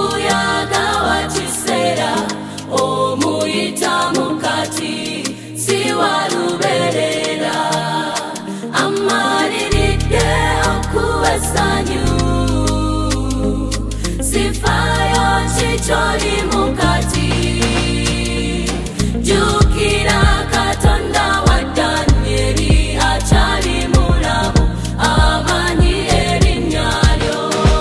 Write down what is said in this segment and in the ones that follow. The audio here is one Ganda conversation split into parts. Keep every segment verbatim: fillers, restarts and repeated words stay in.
Chibuyaga wa Kisera omuyita mukati siwaluberera amaliridde okuwesanyu sifayo chicholi mukati jukira Katonda wa Danyeri achali mulamu amanyi erinyalyo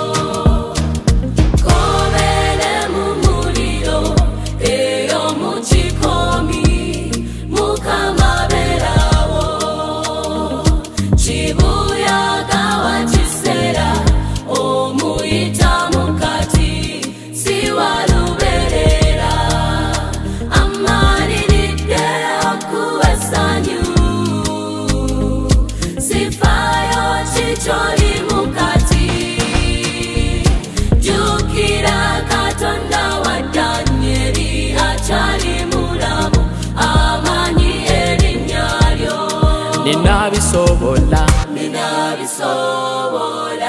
kobere mu muliro eyo mu kikomi Mukama berawo Chibuyaga wa Kisera omuyita mukati siwaluberera amaliridde okuwesanyu sifayo chicholi mukati jukira Katonda wa Danyeri achali mulamu amanyi erinyalyo ninabisobola ninabisobola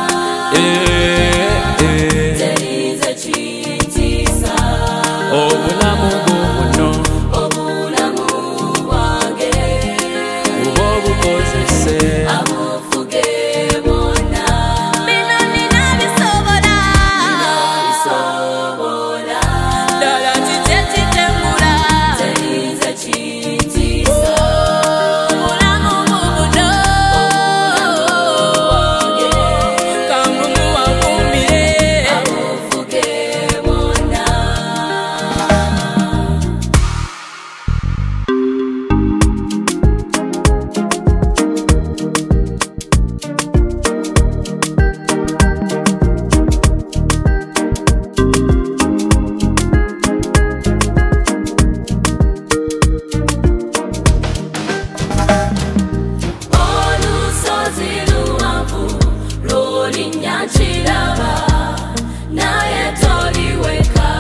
terize chintisa obulamu buno obulamu bwange buba obukozese abufuge bwonna Bino ninabisobola ninabisobola ddala kije kitengula terize chintisa obulamu bubuno Kamungu wakuumire abufuge bwonna olusozi luwanvu lw'olinnya kiraba naye toliweka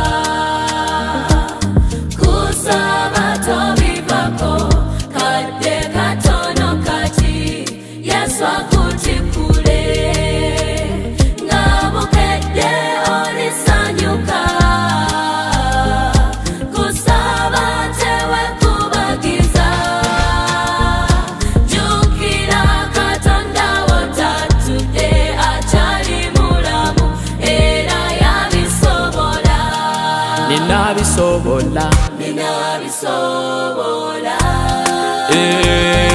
kusaba tobivako kadde katono kati Yesu akutikule nga bukedde olisanyuka kusaba tewekubagiza jukira Katonda wo tatudde achali mulamu era yabisobola ninabisobola ninabisobola eh